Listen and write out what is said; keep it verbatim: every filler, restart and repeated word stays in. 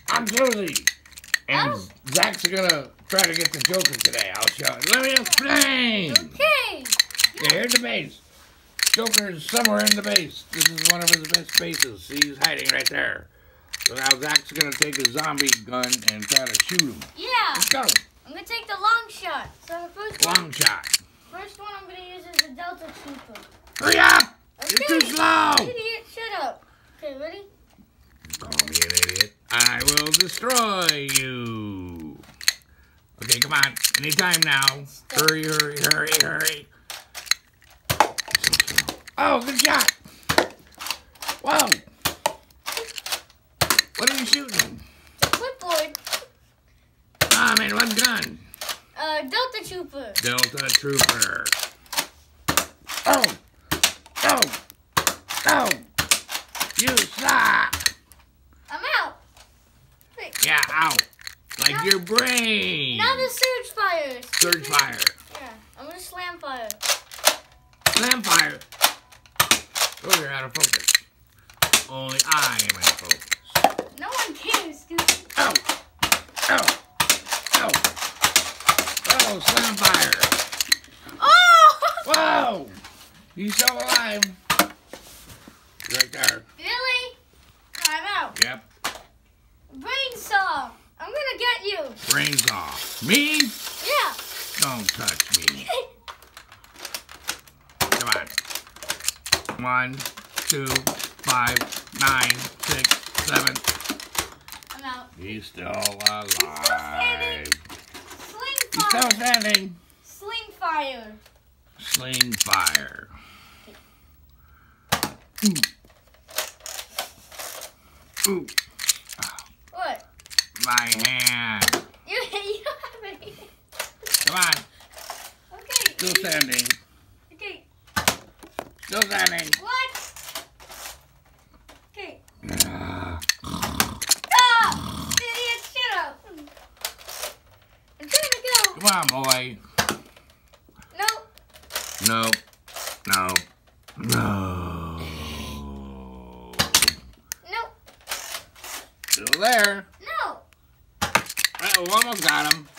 I'm Cluesy. And Oh. Zach's gonna try to get the Joker today. I'll show you. Let me explain. Okay. Okay, here's the base. Joker is somewhere in the base. This is one of his best bases. See, he's hiding right there. So now Zach's gonna take his zombie gun and try to shoot him. Yeah. Let's go. I'm gonna take the long shot. So the first Long one, shot. first one I'm gonna use is the Delta Trooper. Hurry up! Okay. You're too slow. Idiot, shut up. Okay, ready? Call me an idiot. I will destroy you. Okay, come on. Anytime now. Hurry, hurry, hurry, hurry. Oh, good shot. Whoa. What are you shooting? Clipboard. Ah, man, what gun? Uh, Delta Trooper. Delta Trooper. Oh. Oh. Oh. You suck. I'm out. Wait. Yeah, out. Like Now- your brain. Now the surge fire. Surge fire. Yeah, I'm gonna slam fire. Slam fire. Oh, you're out of focus. Only I am in focus. No one cares, Scooby. Oh. Oh. Oh. Oh, slam fire. Oh! Whoa. He's still alive. Right there. Really? I'm out. Yep. Brain saw. I'm gonna get you. Brains off. Me? Yeah. Don't touch me. Come on. One, two, five, nine, six, seven. I'm out. He's still alive. standing. Sling He's fire. still standing. Sling fire. Sling fire. Ooh. Ooh. What? My hand. You, you have it. Come on. Okay. Still standing. Okay. Still standing. What? Okay. Ah. Ah! Idiot, shut up. I'm trying to go. Come on, boy. Nope. No. No. No. Nope. Still there. No. Oh, almost got him.